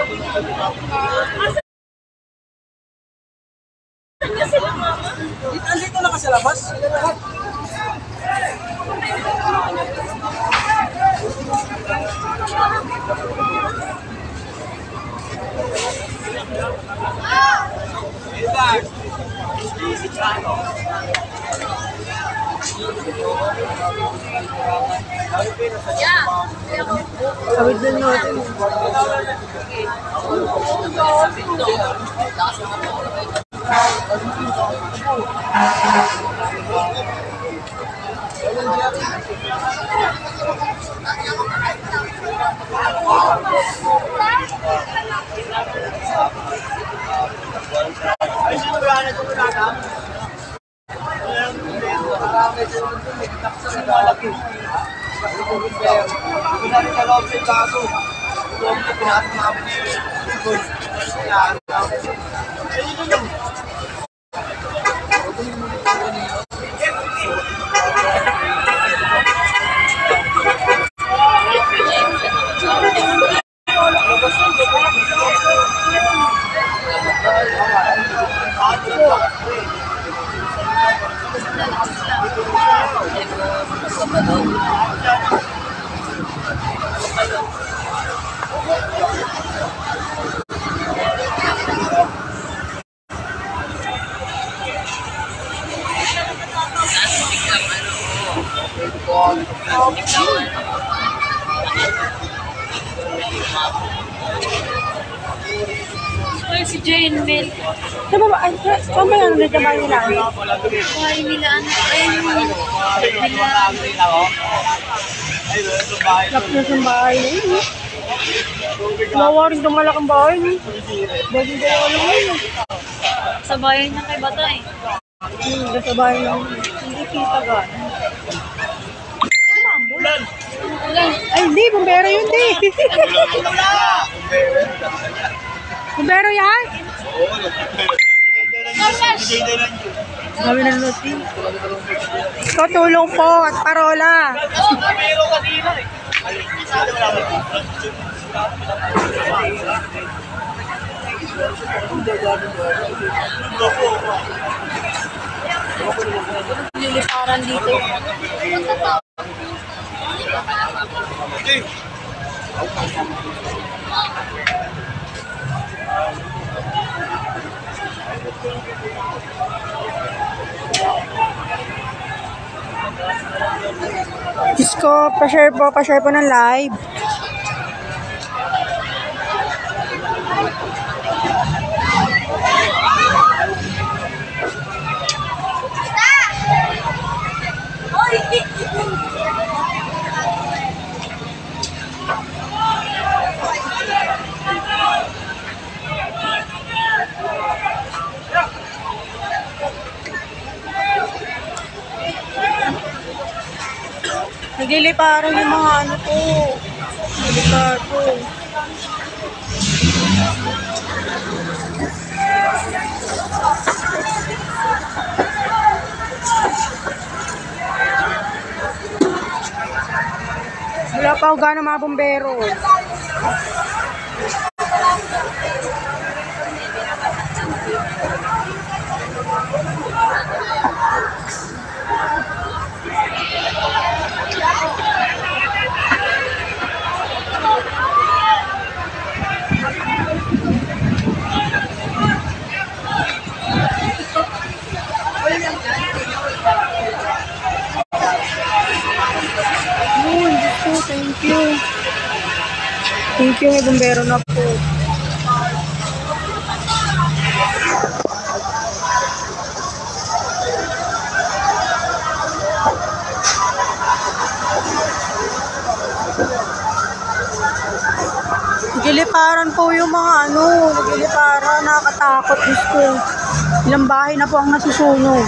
Andito na ka sa labas? Awit din natin. Si Jane Mill. Saan ba yung nagkabahay nila? Bahay nila, ano? Lapos ng bahay na yun. Mawa rin itong malakang bahay niya. Dahil hindi ako lang yun. Sa bayan niya kay Batay. Sa bahay na yun. Hindi kita gano'n. Ulan. Ay, hindi. Bumbero yun, di. Bumbero yan? Sabi ng luti. Tutulong po at parola. Bumbero kanina eh. Liliparan dito. Diyos ko, pa-share po ng live. Nagliliparan yung mga ano po. Naglilipar po. Wala pa ako gano'ng mga bumbero. Thank you, may bumbero na po. Nagliliparan po yung mga nagliliparan, nakakatakot. Diyos ko. Ilang bahay na po ang nasusunog.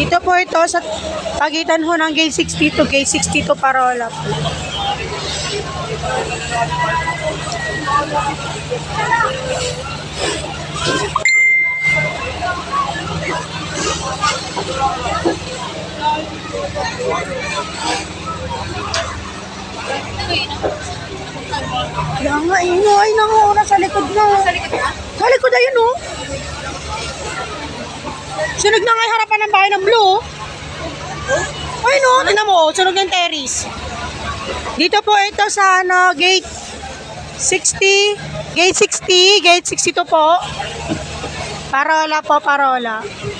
Dito po ito sa pagitan ho ng gate 60 to gate 62 Parola po. Kaya nga, ay nanguna sa likod na. Sa likod na yun, oh. Sunog na nga yung harapan ng bahay ng blue. Ay, no, tingnan mo, sunog yung terrace. Dito po ito sa gate 60, gate 62 po. Parola po, Parola.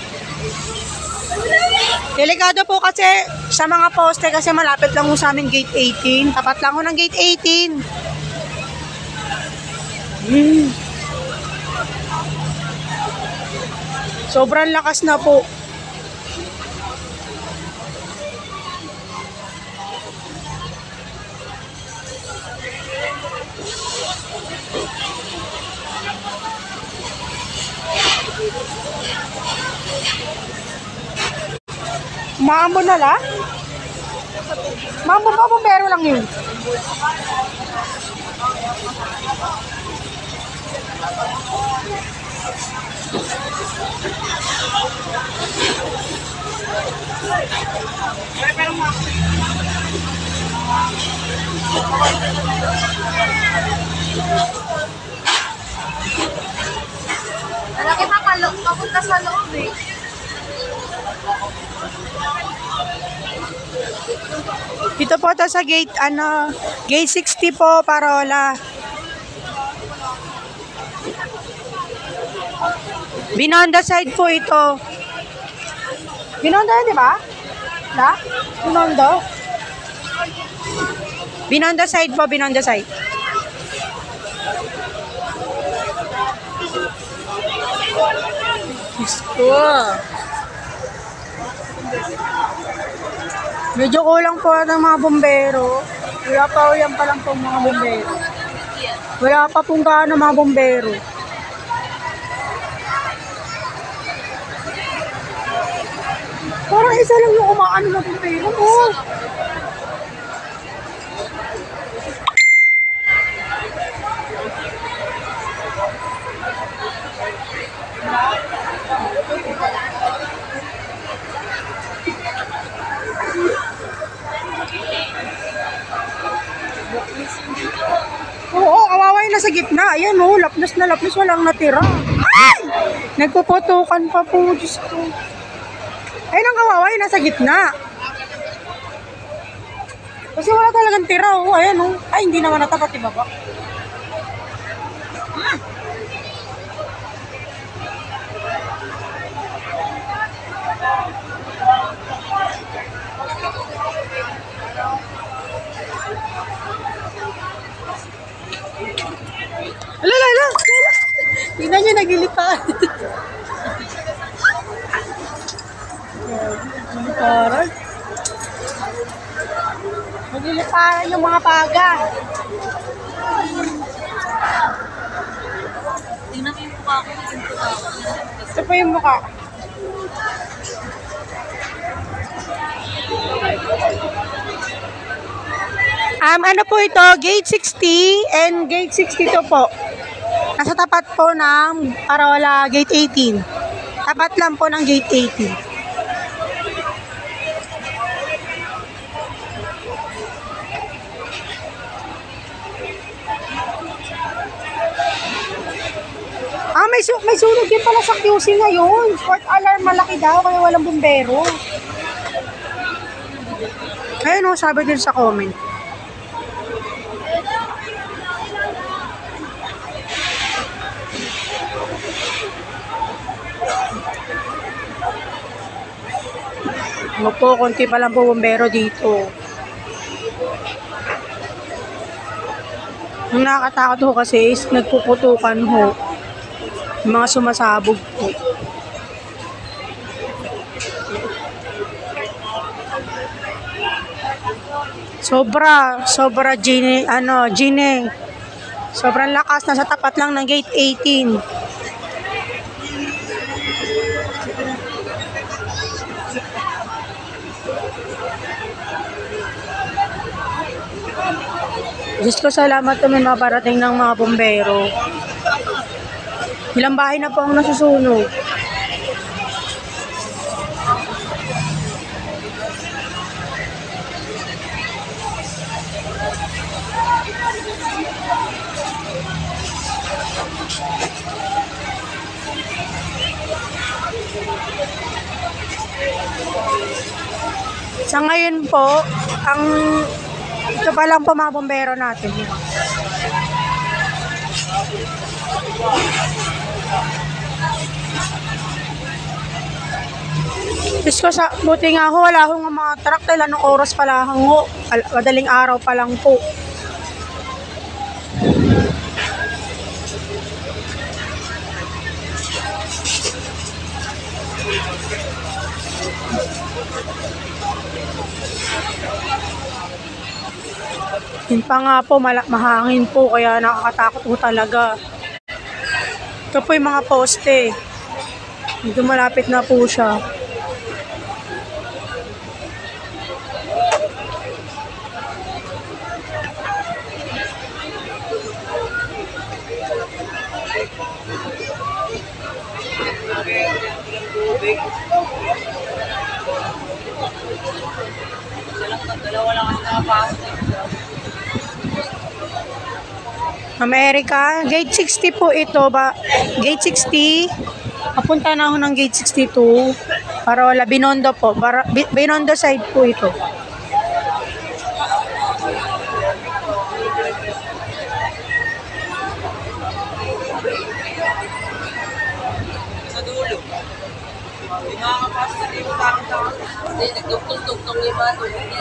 Delikado po kasi sa mga poste kasi malapit lang ho sa amin gate 18. Tapat lang ho ng gate 18. Sobrang lakas na po. Maambon na la? Maambon pa, bumbero lang yun. Malaki papunta sa loob eh. Dito po ito sa gate, gate 60 po, Parola. Binondo side po ito. Binondo yan, di ba? Da? Binondo? Binondo side po, Binondo side. Diyos ko. Medyo kulang po ng mga bombero. Wala pa yan pa lang po mga bombero. Wala pa pong gaano mga bombero. Parang isa lang yung umaano na bombero. Oh. Oo, kawawa yung nasa gitna. Ayan o, lapnos na lapnos, walang natira. Ay! Nagpuputukan pa po, Diyos ko. Ayun ang kawawa yung nasa gitna. Kasi wala talagang tira o. Ayan o. Ay, hindi naman natapat, iba ba? Ala. Tingnan niyo, nagilipan. Nagiliparan. Nagiliparan yung mga paga. Tingnan mo yung mukha ko. Ito pa yung mukha. Ano po ito? Gate 60 and gate 62 po. Nasa tapat po ng Parola gate 18. Tapat lang po ng gate 18. May sunog din pala sa QC ngayon. Short alarm malaki daw kaya walang bumbero. Ayun o, sabi din sa comment. Ano po, konti pa lang po bumbero dito. Ang nakakatakot ho kasi is nagpuputukan ho. Yung mga sumasabog po. Sobra Gine. Sobrang lakas, nasa tapat lang ng gate 18. Diyos ko, salamat to may maparating ng mga bombero. Ilang bahay na po ang nasusunog. Sa ngayon po, ito pa lang po mga bombero natin. Diyos ko, buti nga ho, wala akong mga truck dahil anong oras pala ho. Madaling araw pa lang po. Yun pa nga po, mahangin po, kaya nakakatakot po talaga. Ito po yung mga poste. Dito malapit na po siya. America, gate 60 po ito ba? Gate 60. Papunta na ako ng gate 62 para wala Binondo po. Binondo side po ito. Sa dulo. Hindi makakapasok sa dito tao. Hindi, nagtugtog-tugtog yung iba.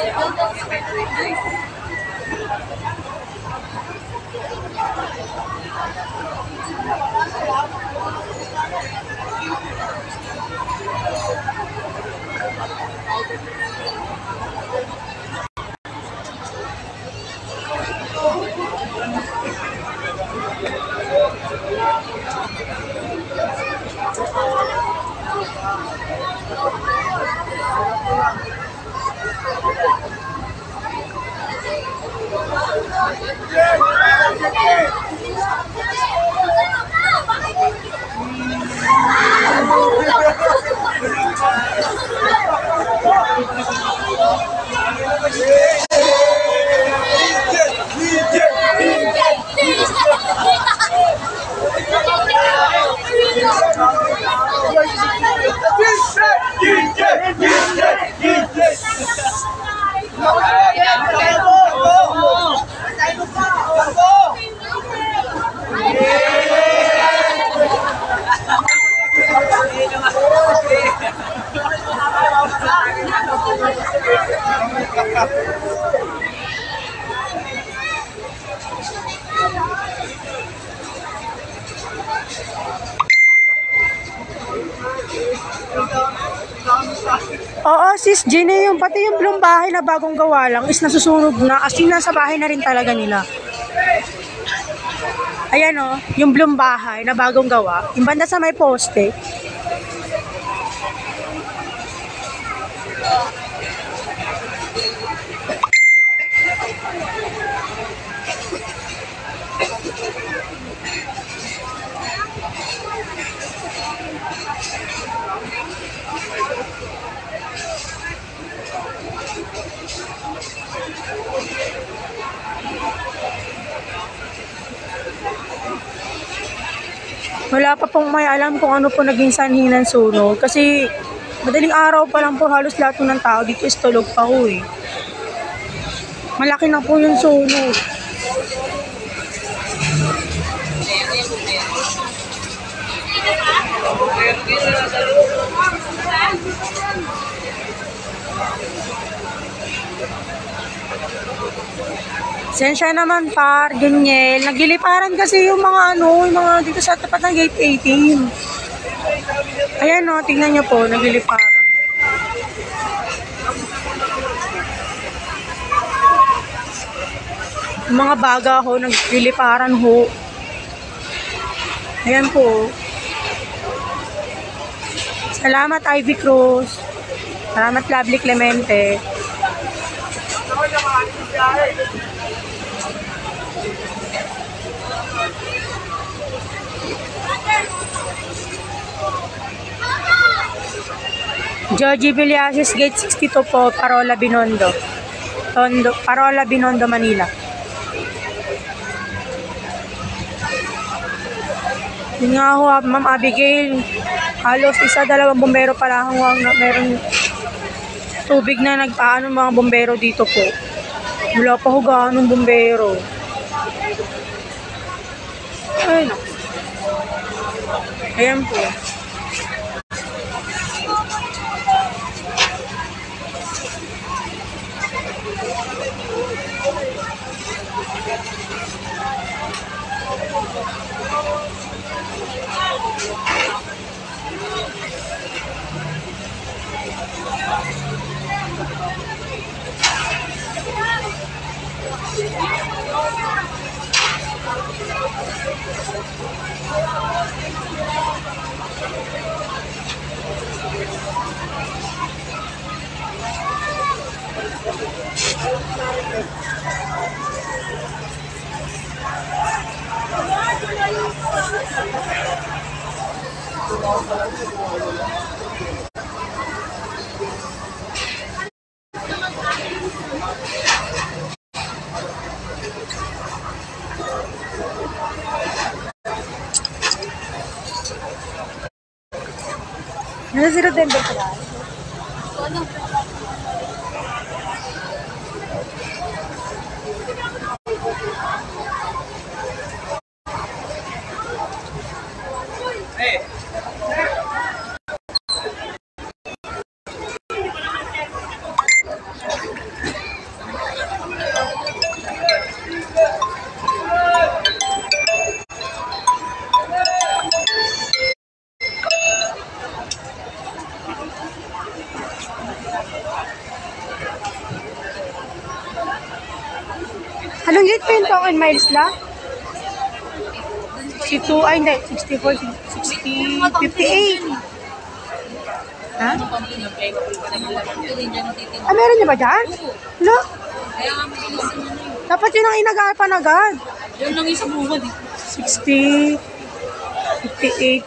Oo, sis Jenny, yung pati yung blong bahay na bagong gawa lang is nasusunog na. As in, nasa bahay na rin talaga nila. Ayan o, yung blong bahay na bagong gawa. Yung banda sa may poste. Wala pa pong may alam kung ano po naging sanhi ng sunog. Kasi madaling araw pa lang po halos lahat ng tao dito is tulog pa ho eh. Malaki na po yung sunog. Sensya naman par, Daniel. Nagliliparan kasi yung mga yung mga dito sa tapat ng gate 18. Ayan o, tingnan nyo po, nagliliparan. Yung mga baga ho, nagliliparan ho. Ayan po. Salamat Ivy Cruz. Salamat Lovely Clemente. Joji Villasis, Gate 62 po, Parola, Binondo. Parola, Binondo, Manila. Yun nga ho, Ma'am Abigail. Halos dalawang bombero pala ang meron tubig na nagpaano mga bombero dito po. Wala pa ho ganong bombero. Ay, naku. Ayan po. Nasa Zero Denver pala. Anong gate pa yun po in miles la? 62, ay hindi, 64, 60, 58. Ha? Ah, meron niya ba dyan? No? Kaya nga mabilis yun yun. Dapat yun ang inagapan agad. Yun lang yung sa buwan eh. 60, 58.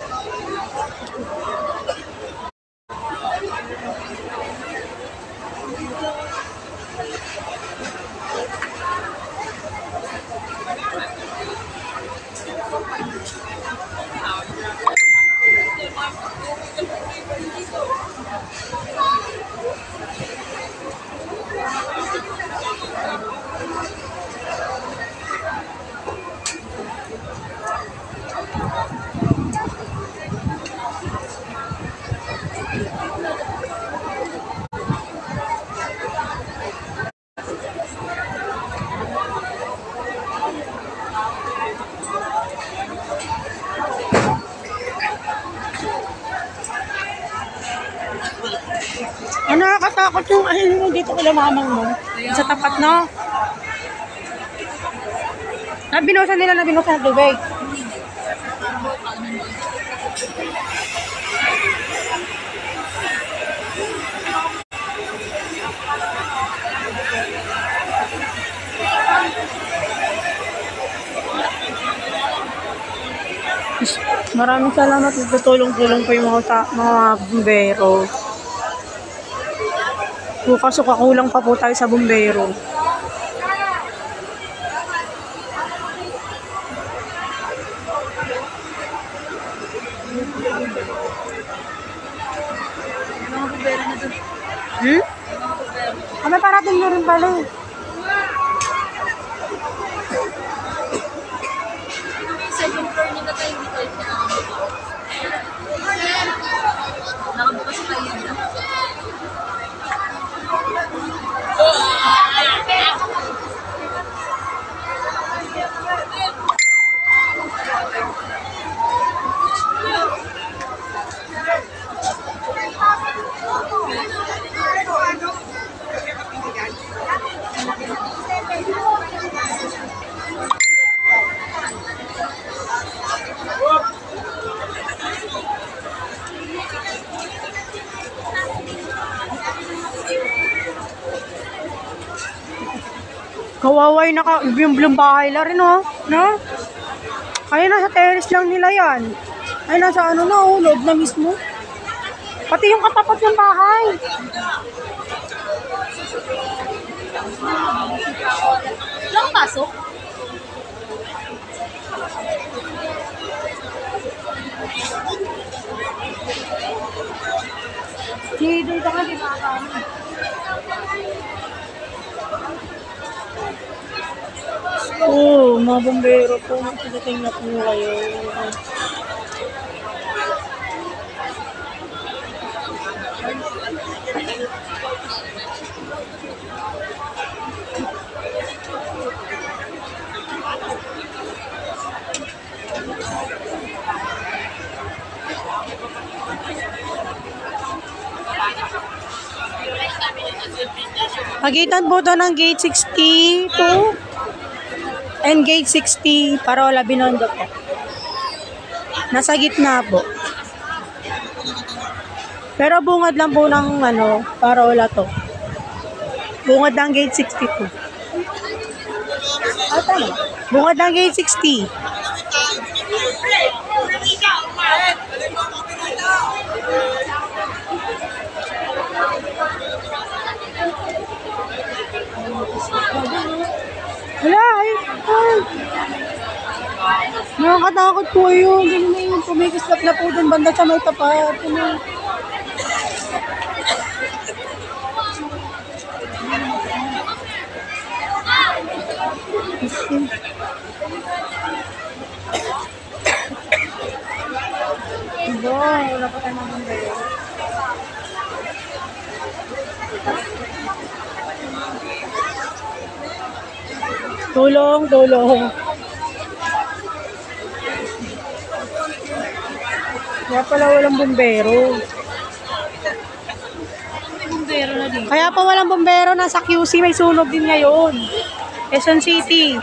Ano, nakakatakot yung ano dito kay mamang mo. Sa tapat, no? Nabinusan nila ng tubig. Maraming salamat. Tutulong-tulong pa yung mga bumbero. Bukas kakulang pa po tayo sa bumbero. Mga bumbero na doon. May parating na rin pala. Second floor nila tayo hindi tayo nakabukas pa yun na. Kawaway yung bahay na rin, oh. No? Kaya nasa terrace lang nila yan. Ay, nasa ano na, oh, loob na mismo. Pati yung katapat ng bahay. Lang pasok? Dito ka, di ba? Oo, mga bombero po. Magdating na po kayo. Pagitan po to ng gate 62 and gate 60 Parola Binondo po. Nasa gitna po. Pero bungad lang po ng Parola to. Bungad ng gate 62. Tama. Bungad ng gate 60. Wala, ay. Nakakatakot po yun. Ganun na yun. Pumikislap na po dun banda sa may tapat. Diba? Wala pa tayo maganda. Tulong, tulong. Kaya pala walang bombero. May bumbero na din. Kaya pa walang bombero, nasa QC, may sunog din ngayon. Quezon City.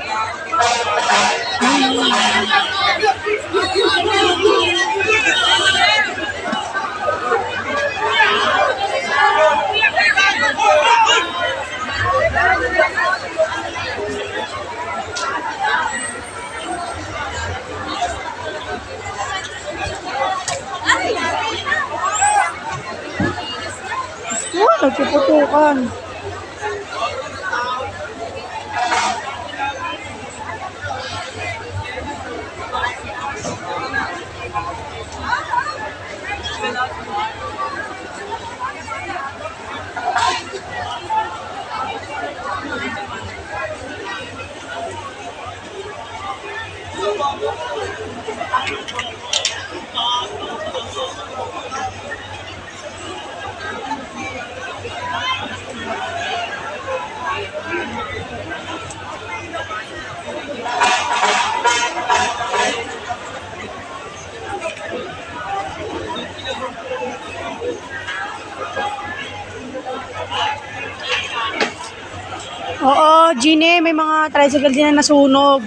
Nagpuputukan. Oo, Gine, may mga tricycle din na nasunog.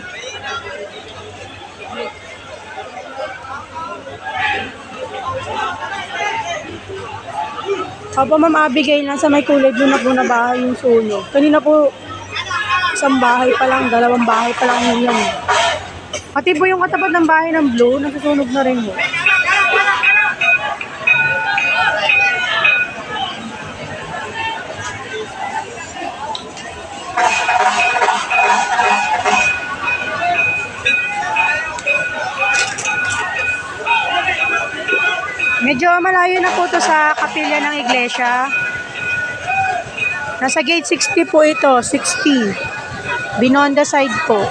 Opo, Ma'am Abigail, nasa may kulay doon na po na bahay yung sunog. Kanina po, isang bahay pa lang, dalawang bahay pa lang yun yan. Pati po yung katapat ng bahay ng Blue, nasusunog na rin mo. Medyo malayo na po to sa kapilya ng iglesia. Nasa gate 60 po ito, 60. Binondo side po.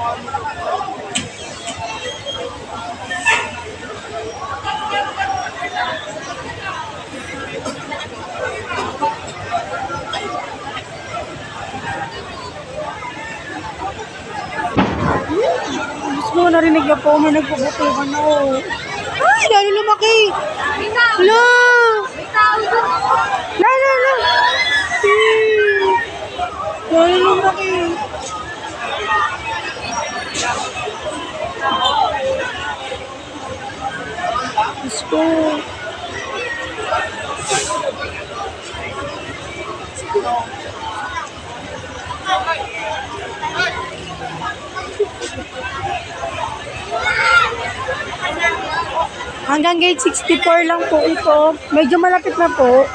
Gusto narinig niyo po, may nagpuputukan na oh. Ay, lalo lumaki. Hello! Lalo. Lalo lumaki. Gusto. Hanggang gate 64 lang po ito. Medyo malapit na po.